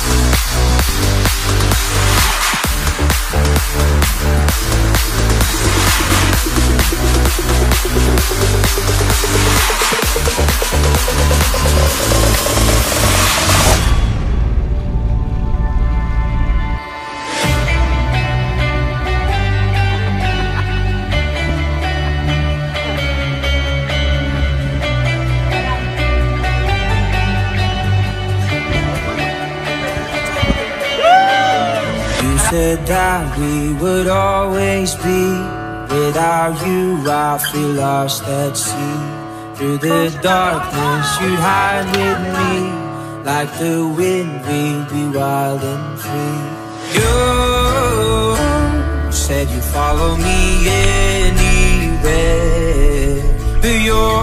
Said that we would always be. Without you I feel lost at sea. Through the darkness you'd hide with me. Like the wind we'd be wild and free. You said you'd follow me anywhere. But your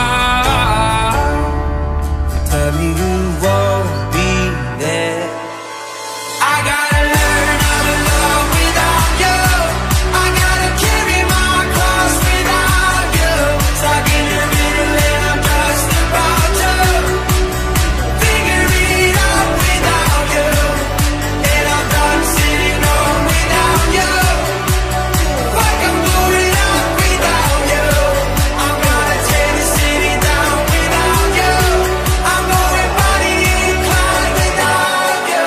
eyes tell me you won't be there. I gotta learn how to love without you. I gotta carry my cross without you. Stuck in the middle and I'm just about to figure it out without you. And I'm done sitting home without you. Like I'm going up without you. I'm gonna tear the city down without you. I'm going body inclined without you.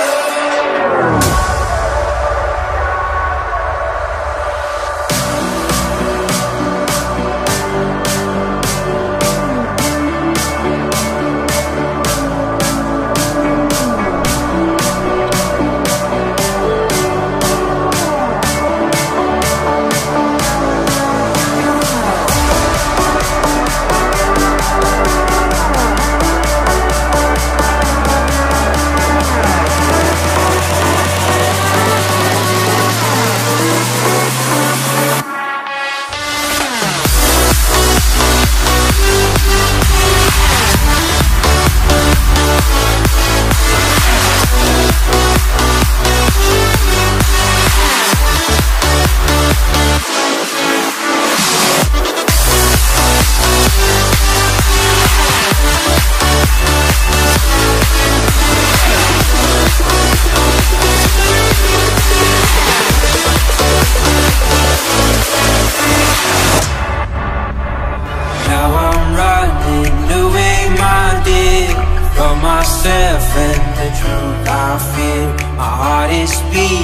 Myself and the truth I fear. My heart is beating.